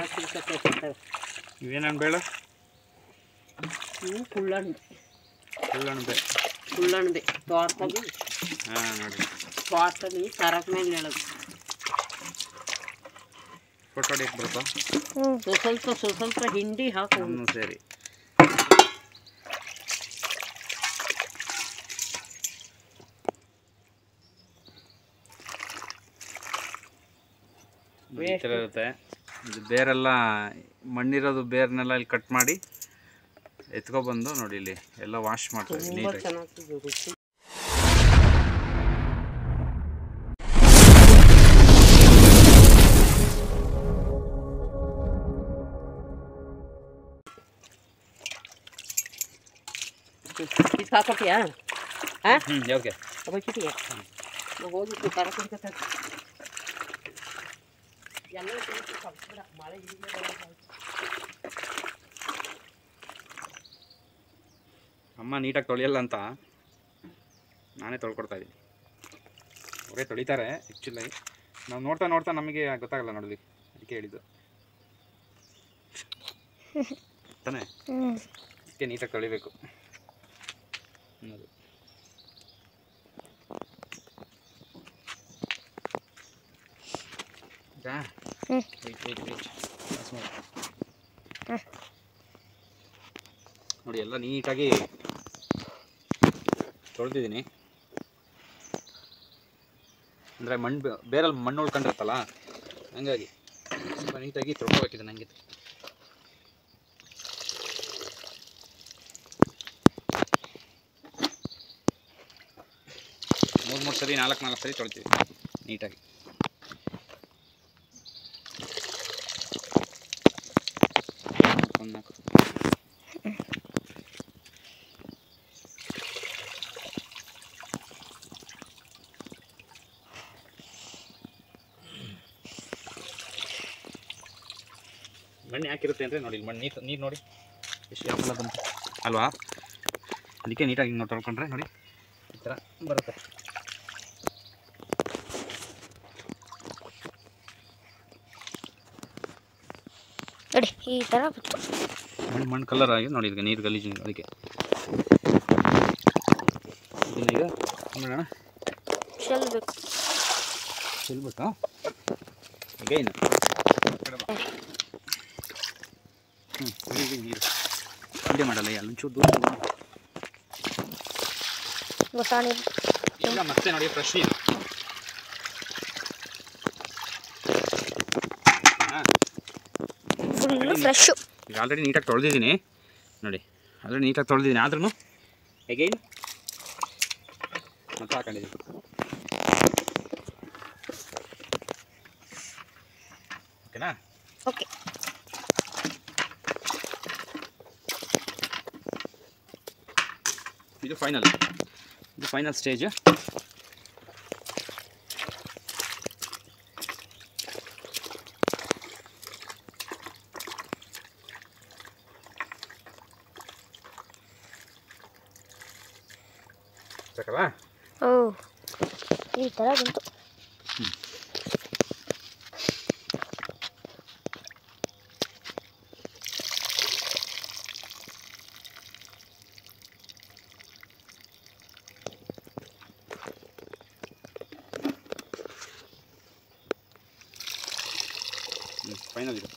ಇವೇನು ಬೇಡ ಕುಳ್ಳಣಬೆ ತೋಟದಲ್ಲಿ ನೋಡಿ ತೋಟದಲ್ಲಿ ಸರಕ್ ಮೇಲೆ ಹೇಳೋದು ಫೋಟೋ ಹೊಡಿಯಕ್ಕೆ ಬರುತ್ತಾ ಸ್ವಲ್ಪ ಹಿಂಡಿ ಹಾಕು ಸರಿ ಈ ಥರ ಇರುತ್ತೆ ಇದು ಬೇರೆಲ್ಲ ಮಣ್ಣಿರೋದು ಬೇರ್ನೆಲ್ಲ ಇಲ್ಲಿ ಕಟ್ ಮಾಡಿ ಎತ್ಕೊಬಂದು ನೋಡಿ ಇಲ್ಲಿ ಎಲ್ಲ ವಾಶ್ ಮಾಡ್ತಾರೆ ನೀಟಾಗಿ ಸಾಕೊಟ್ಟಿಯಾ ಯಾಕೆ ಬಚ್ಚಿಟ್ಟಿಯ ಹೋಗಿ ತರ ಎಲ್ಲ ಮಳೆ ಅಮ್ಮ ನೀಟಾಗಿ ತೊಳೆಯಲ್ಲ ಅಂತ ನಾನೇ ತೊಳ್ಕೊಡ್ತಾ ಇದ್ದೀನಿ. ಅವರೇ ತೊಳಿತಾರೆ ಆ್ಯಕ್ಚುಲಿ, ನಾವು ನೋಡ್ತಾ ನೋಡ್ತಾ ನಮಗೆ ಗೊತ್ತಾಗಲ್ಲ ನೋಡಲಿ, ಅದಕ್ಕೆ ಹೇಳಿದ್ದು ತಾನೇ. ಅದಕ್ಕೆ ನೀಟಾಗಿ ತೊಳಿಬೇಕು ಅನ್ನೋದು. ನೋಡಿ ಎಲ್ಲ ನೀಟಾಗಿ ತೊಳೆದಿದ್ದೀನಿ. ಅಂದರೆ ಬೇರಲ್ಲಿ ಮಣ್ಣು ಉಳ್ಕೊಂಡಿರುತ್ತಲ್ಲ, ಹಂಗಾಗಿ ಸ್ವಲ್ಪ ನೀಟಾಗಿ ತೊಳ್ಕೊಬೇಕಿದೆ ನನಗೆ. ಮೂರು ಸರಿ 4 ಸರಿ ತೊಳ್ತೀವಿ ನೀಟಾಗಿ. ಮಣ್ಣು ಯಾಕಿರುತ್ತೆ ಅಂದರೆ ನೋಡಿ, ಮಣ್ಣು ನೀರು ನೋಡಿ ಎಷ್ಟು ಯಾವಲ್ಲ ಬಂತು ಅಲ್ವಾ. ಅದಕ್ಕೆ ನೀಟಾಗಿ ನಾವು ತೊಳ್ಕೊಂಡ್ರೆ ನೋಡಿ ಈ ಥರ ಬರುತ್ತೆ. ನೋಡಿ ಈ ಥರ ಮಣ್ಣು ಕಲರ್ ಆಗಿ ನೋಡಿ, ಈಗ ನೀರು ಗಲೀಜು, ಅದಕ್ಕೆ ಇದನ್ನ ಈಗ ಮಾಡೋಣ, ಚೆಲ್ಬೇಕಾ ಅಗೈನ್. ನೀರು ಅಡ್ಡೆ ಮಾಡಲ್ಲ, ಅಲ್ಲೊಂಚೂರು ದೂರ ಈಗ ಮತ್ತೆ ನೋಡಿ ಫ್ರೆಶ್ ನೀರು. ಫ್ರೆಶು ಈಗ ಆಲ್ರೆಡಿ ನೀಟಾಗಿ ತೊಳೆದಿದ್ದೀನಿ ನೋಡಿ, ಆಲ್ರೆಡಿ ನೀಟಾಗಿ ತೊಳೆದಿದ್ದೀನಿ, ಆದ್ರೂ ಅಗೈನ್ ಮತ್ತೆ ಹಾಕೊಂಡಿದ್ದೀನಿ. ಓಕೆನಾ? ಓಕೆ. ಇದು ಫೈನಲ್ ಸ್ಟೇಜ್. ಸಾಕಲ್ಲ? ಓ ಈ ಥರ ಬಂತು. ಫೈನಲ್ ಇದು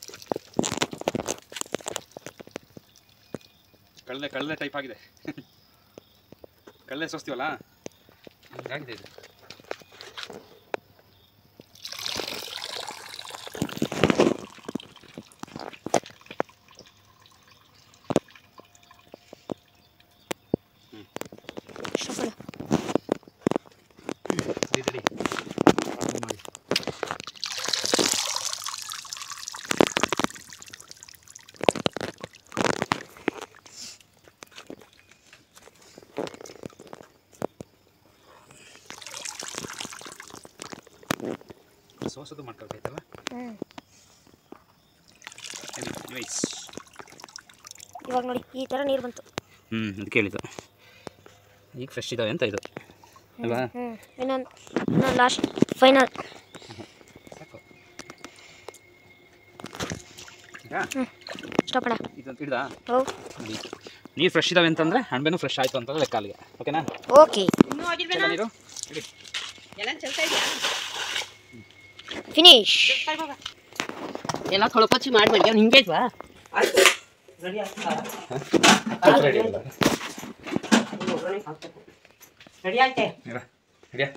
ಕಳ್ಳೆ ಟೈಪ್ ಆಗಿದೆ. ಕಳ್ಳೆ ಸೋಸ್ತೀವಲ್ಲ ಹಂಗಾಗಿದೆ ಇದು. ರೆಡಿ ಮಾಡಿ. ಸೋಸೋದು ಮಾಡ್ಕೊಳ್ತೈತಲ್ಲ. ಇವಾಗ ನೋಡಿ ಈ ಥರ ನೀರು ಬಂತು. ಅದು ಕೇಳಿದ್ದು ಈಗ ಫ್ರೆಶ್ ಇದ್ದಾವೆ ಅಂತ ಇದು ಅಲ್ವಾ. ಇನ್ನೊಂದು ಲಾಸ್ಟ್ ಫೈನಲ್. ಸಾಕು. ಸ್ಟಾಪ್ ಅಣ್ಣ. ಇದು ಹಿಡ್ದಾ ಓ ನೀರು ಫ್ರೆಶ್ ಇದಾವೆ ಅಂತಂದರೆ ಅಣಬೆನೂ ಫ್ರೆಶ್ ಆಯಿತು ಅಂತ ಲೆಕ್ಕ ಅಲ್ಲಿಗೆ. ಓಕೆನಾ? ಓಕೆ ಇನ್ನೂ ಆಗಿಲ್ವೇನಾ? ನೀರು ಇಡಿ. ಎಲ್ಲ ಚೆಲ್ತಾ ಇದೆಯಾ? ಫಿನಿಶ್. ಎಲ್ಲ ತೊಳ್ಕೊಚ್ಚಿ ಮಾಡಿ ಮಾಡ್ಯಾವ ಹಿಂಗೆ ಇದ್ವಾ? ಆಯ್ತು ರೆಡಿ ಆಗ್ತಾ ರೆಡಿ ಅಲ್ಲ ರೆಡಿ ಆಯ್ತೆ. ಹಿಡಿಯಾ.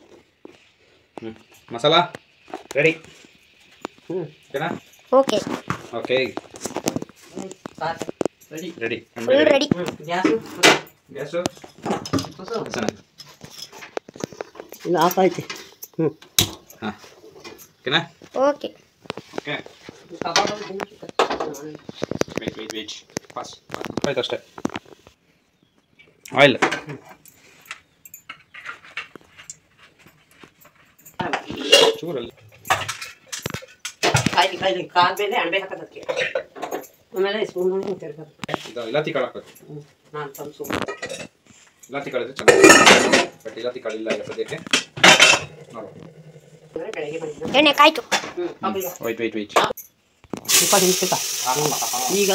ಮಸಾಲ ರೆಡಿ. ಓಕೆನಾ? Okay okay ready ready. Full ready. Gas gas ಚೆನ್ನಾಗಿ ಇಲ್ಲ ಆಫ್ ಆಯ್ತು. ಹಾಂ ಓಕೆನಾ? ಓಕೆ ಓಕೆ ವೆಯ್ಟ್ ಫಾಸ್ಟ್ ಆಯ್ತು ಅಷ್ಟೇ. ಆಯಿಲ್ ಚೂರಲ್ಲಿ ಕಾಯ್ಲಿ ಕಾದ ಮೇಲೆ ಅಣಬೆ ಹಾಕೋದಕ್ಕೆ ಆಮೇಲೆ ಸ್ಪೂನ್ ತಿರ್ಗೋದು. ಇದು ಇಲಾತಿ ಕಾಳು ಹಾಕ್ಬೇಕು. ನಾನು ಕಲ್ಸು ಇಲಾತಿ ಕಾಳಿದ್ರೆ ಚೆನ್ನಾಗಿ, ಬಟ್ ಇಲಾತಿ ಕಾಳಿಲ್ಲ ಈಗ ಸದ್ಯಕ್ಕೆ. ನೋಡು ಅಂದರೆ ಬೆಳಗ್ಗೆ ಬಂದಿದ್ದು. ಎಣ್ಣೆ ಕಾಯ್ತು. ವೆಯ್ಟ್ ಸ್ವಲ್ಪ ನಿಮಿಷ ಈಗ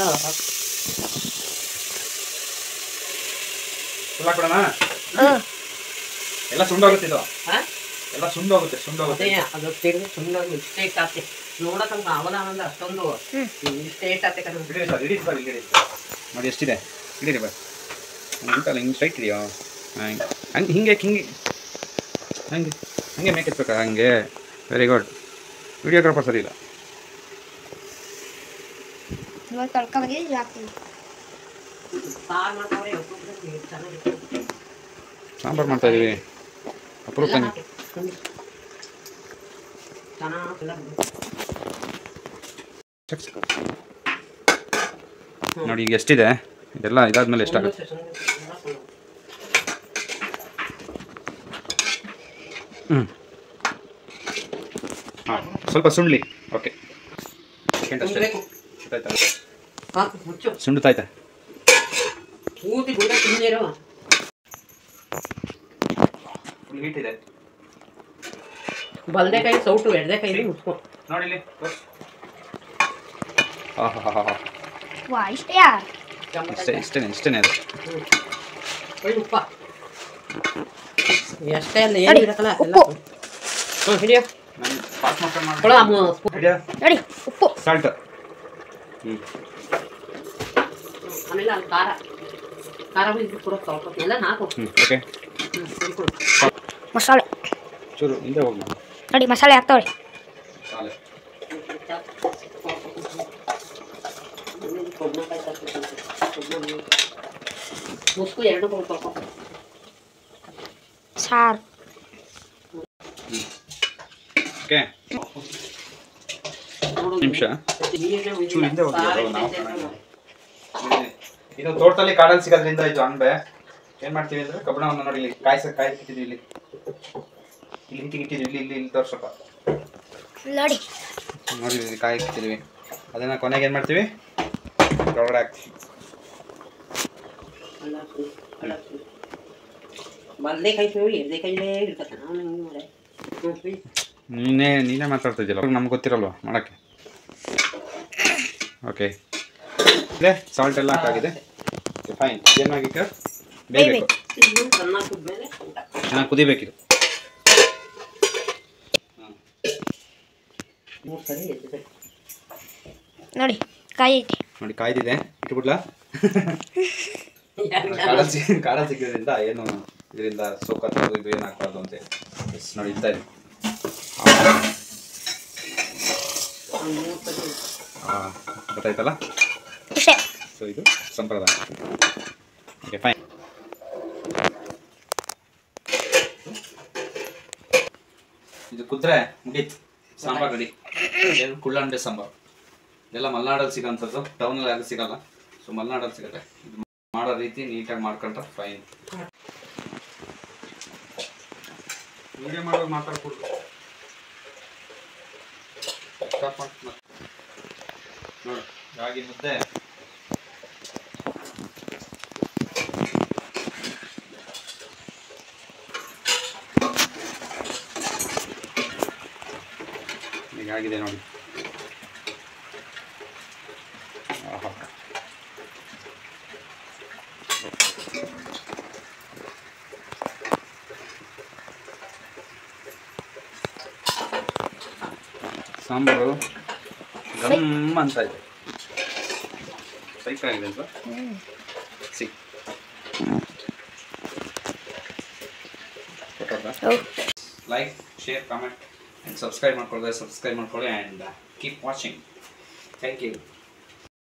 ಫುಲ್ ಹಾಕ್ಬಿಡೋಣ. ಹಾಂ ಎಲ್ಲ ಸುಂಡೋಗುತ್ತೆ ಇದು, ಹಾಂ ಎಲ್ಲ ಸುಂಡೋಗುತ್ತೆ. ಅದೇ ಅದು ತೆಗೆದು ಸುಮ್ಮನೆ ಇಷ್ಟೇ ಇಟ್ಟಾಗ್ತೆ ನೋಡೋಕಂತ ಅವನ ಅಂದ್ರೆ ಅಷ್ಟೊಂದು ಇಷ್ಟೇ ಇಟ್ಟಾಗ್ತೆ ಕಣ. ಇಡಿ ಸರ್, ಇಡಿ ಸರ್, ಇಲ್ಲಿ ನೋಡಿ ಎಷ್ಟಿದೆ. ಇಡೀರಿ ಬರ್ ಉಂಟಲ್ಲ ಹಿಂಗೆ ಸ್ಟ್ರೈಟ್ ಇದೆಯೋ ಹಂಗೆ ಹಂಗೆ ಹಿಂಗೆ ಹಿಂಗೆ ಹಂಗೆ ಹಂಗೆ ಮೇಕೆತ್ಬೇಕಾ? ಹಂಗೆ ವೆರಿ ಗುಡ್. ವಿಡಿಯೋಗ್ರಾಫರ್ ಸರಿ ಇಲ್ಲ. ಇವಾಗ ಕಳ್ಕೊಂಡ್ಬಂದಿದ್ದು ಇದು ಹಾಕ್ತೀನಿ. ಸಾರು ಮಾಡ್ತಾರೆ ಚೆನ್ನಾಗಿತ್ತು. ಸಾಂಬಾರು ಮಾಡ್ತಾ ಇದೀವಿ ಅಪರೂಪ. ಚೆನ್ನಾಗಿ ನೋಡಿ ಈಗ ಎಷ್ಟಿದೆ, ಇದೆಲ್ಲ ಇದಾದ್ಮೇಲೆ ಎಷ್ಟಾಗುತ್ತೆ. ಹಾಂ ಸ್ವಲ್ಪ ಸುಂಡ್ಲಿ. ಓಕೆ ಸೆಕೆಂಡ್ ಅಷ್ಟೇ. ಸುಂಡುತ್ತಾಯ್ತಾ? ಪೂರ್ತಿ ಗುಂಡ ತಿಂದಿರೋ ಫುಲ್ ಹೀಟ್ ಇದೆ. ಬಲ್ದೆ ಕೈ ಸೌಟು ಎಡದೆ ಕೈ ಮುಚ್ಕೊ ನೋಡಿ ಇಲ್ಲಿ. ಹಾಂ ಹಾಂ ಹಾಂ ಹಾಂ ವಾ ಇಷ್ಟೆಯಾ? ಇಷ್ಟೇನೆ ಅದು. ಒಳ್ಳೆ ಉಪ್ಪ ಎಷ್ಟೇ ಅಲ್ಲ ಏನು ಇರತ್ತಲ್ಲ ಎಲ್ಲ. ಹ್ಞೂ ಹಿಡಿಯೋ ನಾನು ಪಾಸ್ ಮಾಡ್ಕೊಂಡು ಕೊಡ ಹಿಡಿಯೋ. ನೋಡಿ ಉಪ್ಪು. ಸಾಲ್ಟ್. ಹ್ಞೂ ಆಮೇಲೆ ಅಲ್ಲಿ ಖಾರ ಖಾರ ಇದು ಕೂಡ ತೊಳ್ಕೊತೀನಿ ಎಲ್ಲ ನಾಲ್ಕು. ಓಕೆ. ಮಸಾಲೆ ಚೂರು ಹಿಂದೆ ಹೋಗಿ ನೋಡಿ ಮಸಾಲೆ ಹಾಕ್ತಾವ್ರಿ. ಸಾಲೆ ಮುಸ್ಕು ಎರಡು ತೊಳ್ಕೊ. ಸಾರು ಓಕೆ. ನಿಮಿಷ ಚೂರು ಹಿಂದೆ ಹೋಗಿ. ಇದು ತೋಟದಲ್ಲಿ ಕಾಡಲ್ಲಿ ಸಿಗೋದ್ರಿಂದ ಇದು ಅಣಬೆ ಏನು ಮಾಡ್ತೀವಿ ಅಂದರೆ ಕಬ್ಬಣವನ್ನು ನೋಡಿ ಇಲ್ಲಿ ಕಾಯಿಸಿಟ್ಟಿದ್ದೀವಿ. ಇಲ್ಲಿ ಹಿಂತಿಗಿಟ್ಟಿದ್ದೀವಿ. ಇಲ್ಲಿ ತೋರ್ಸಪ್ಪ ನೋಡಿ ನೋಡಿ ಇಲ್ಲಿ ಕಾಯಿ ಇಟ್ಟಿದ್ದೀವಿ. ಅದನ್ನು ಕೊನೆಗೆ ಏನು ಮಾಡ್ತೀವಿ, ಒಳಗಡೆ ಹಾಕ್ತೀವಿ. ಬಲ್ದೆ ಕೈ ಎದೆ ಕೈಲೇ ಇರ್ತದೆ. ನಾವು ಹಿಂಗೆ ಮಾಡಿ ನೀನೇ ಮಾತಾಡ್ತಾ ಇದ್ದಿಲ್ಲ, ನಮ್ಗೆ ಗೊತ್ತಿರಲ್ವಾ ಮಾಡೋಕ್ಕೆ. ಓಕೆ ಇದೆ ಸಾಲ್ಟ್ ಎಲ್ಲ ಹಾಕಾಗಿದೆ. ಫೈನ್. ಏನಾಗಿಕ್ಕ ಬೇಯಬೇಕು, ಚೆನ್ನಾಗಿ ಕುದ್ಮೇಲೆ ಊಟ. ಚೆನ್ನಾಗಿ ಕುದಿಬೇಕಿದು. ಮೂರು ಸರಿ ಎದ್ದಿದೆ ನೋಡಿ ಕಾಯಿ ಐತಿ. ನೋಡಿ ಕಾಯ್ದಿದೆ, ಇಟ್ಬಿಡ್ಲಾ? ಕಾಡ ಸಿಕ್ಕಿದ್ರಿಂದ ಏನು ಇದರಿಂದ ಸೋಕತ್ತೋದು ಇದು ಏನು ಹಾಕ್ಬಾರ್ದು ಅಂತ ನೋಡಿ ಇರ್ತಾ ಇದೆ. ಗೊತ್ತಾಯ್ತಲ್ಲ? ಇಷ್ಟೇ. ಸೊ ಇದು ಸಂಪ್ರದಾಯ. Okay fine. ಇದು ಕುದ್ರೆ ಮುಗೀತು, ಸಾಂಬಾರು ರೆಡಿ. ಏನು ಕುಳ್ಳಂಡೆ ಸಾಂಬಾರು. ಇದೆಲ್ಲ ಮಲೆನಾಡಲ್ಲಿ ಸಿಗೋಂಥದ್ದು, ಟೌನಲ್ಲಿ ಯಾರು ಸಿಗಲ್ಲ. ಸೊ ಮಲೆನಾಡಲ್ಲಿ ಸಿಗುತ್ತೆ. ಇದು ಮಾಡೋ ರೀತಿ ನೀಟಾಗಿ ಮಾಡ್ಕೊಂಡ್ರೆ ಫೈನ್. ವಿಡಿಯೋ ಮಾಡೋದು ಮಾತಾಡ್ಕೊಡ್ದು ನೋಡಿ. ರಾಗಿ ಮುದ್ದೆ, ಹೀಗಾಗಿದೆ ನೋಡಿ. ಸಾಂಬಾರು ಗಮ್ ಅಂತ ಇದೆ. ಸೈಕ್ ಆಗಿದೆ ಅಲ್ವಾ? See like, share, comment and subscribe ಮಾಡ್ಕೊಳ್ಳಿ and keep watching. Thank you.